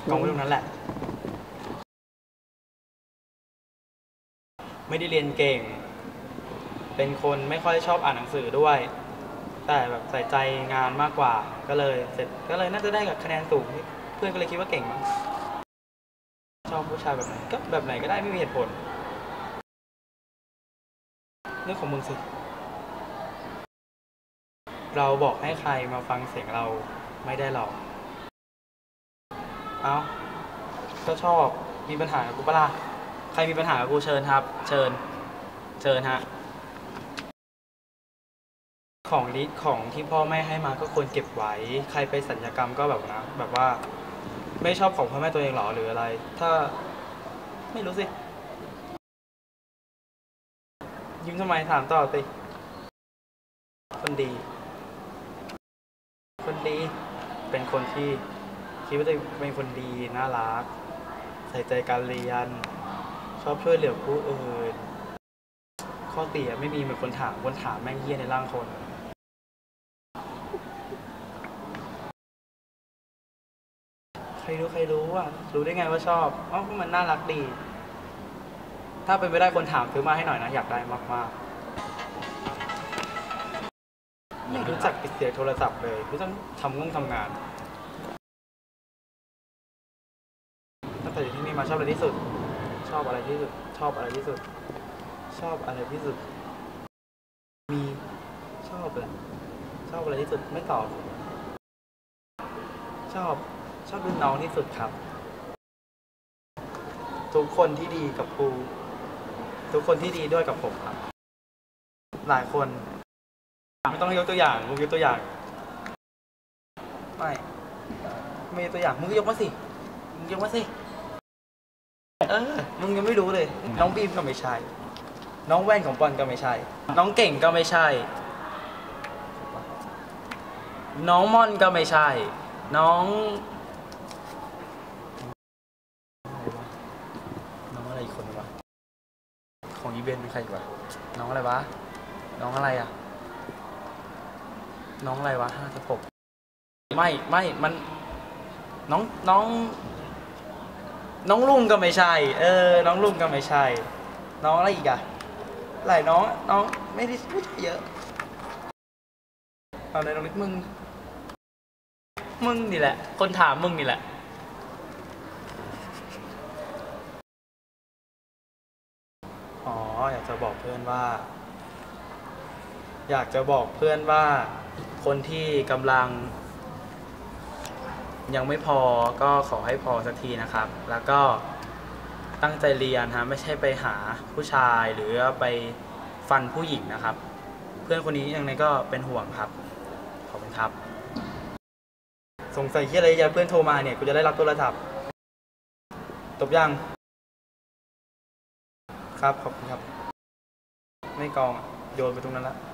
กองไว้ตรงนั้นแหละไม่ได้เรียนเก่งเป็นคนไม่ค่อยชอบอ่านหนังสือด้วยแต่แบบใส่ใจงานมากกว่าก็เลยเสร็จก็เลยน่าจะได้กับคะแนนสูงเพื่อนก็เลยคิดว่าเก่งมั้งชอบผู้ชายแบบไหนก็แบบไหนก็ได้ไม่มีเหตุผลเรื่องของมึงสิเราบอกให้ใครมาฟังเสียงเราไม่ได้หรอกเอ้าก็ชอบมีปัญหากับกูปะล่ะใครมีปัญหากับกูเชิญครับเชิญฮะของที่พ่อแม่ให้มาก็ควรเก็บไว้ใครไปสัญญกรรมก็แบบนะแบบว่าไม่ชอบของพ่อแม่ตัวเองหรอหรืออะไรถ้าไม่รู้สิยิ้มทำไมถามต่อสิคนดีเป็นคนที่คิดว่าจะเป็นคนดีน่ารักใส่ใจการเรียนชอบช่วยเหลือผู้อื่นข้อเสียไม่มีเหมือนคนถามแม่งเยี่ยในร่างคนใครรู้อ่ะรู้ได้ไงว่าชอบอ๋อมันน่ารักดีถ้าเป็นไปได้คนถามซื้อมาให้หน่อยนะอยากได้มากๆไม่รู้จักปิดเสียงโทรศัพท์เลยไม่ต้องทำงานตั้งแต่ที่นี่มาชอบอะไรที่สุดชอบอะไรที่สุดชอบอะไรที่สุดชอบอะไรที่สุดมีชอบอะไรที่สุดไม่ตอบชอบรุ่นน้องที่สุดครับทุกคนที่ดีกับครูทุกคนที่ดีด้วยกับผมครับหลายคนไม่ต้องยกตัวอย่างมึงยกตัวอย่างไม่ยกตัวอย่างมึงก็ยกมาสิมึงยกมาสิมึงยังไม่รู้เลยน้องบีมก็ไม่ใช่น้องแว่นของปอนก็ไม่ใช่น้องเก่งก็ไม่ใช่น้องม่อนก็ไม่ใช่น้องอะไรอีกคนวะของอีเวนต์เป็นใครวะน้องอะไรวะน้องอะไรอ่ะน้องอะไรวะ56ไม่มันน้องลุงก็ไม่ใช่น้องลุงก็ไม่ใช่น้องอะไรอีกอะหลายน้องไม่ใช่เยอะเอาเลยน้องนิดมึงนี่แหละคนถามมึงนี่แหละอ๋ออยากจะบอกเพื่อนว่าคนที่กำลังยังไม่พอก็ขอให้พอสักทีนะครับแล้วก็ตั้งใจเรียนฮะไม่ใช่ไปหาผู้ชายหรือไปฟันผู้หญิงนะครับเพื่อนคนนี้ยังไงก็เป็นห่วงครับขอบคุณครับสงสัยที่อะไรเพื่อนโทรมาเนี่ยกูจะได้รับโทรศัพท์จบยังครับขอบคุณครับไม่กองโยนไปตรงนั้นละ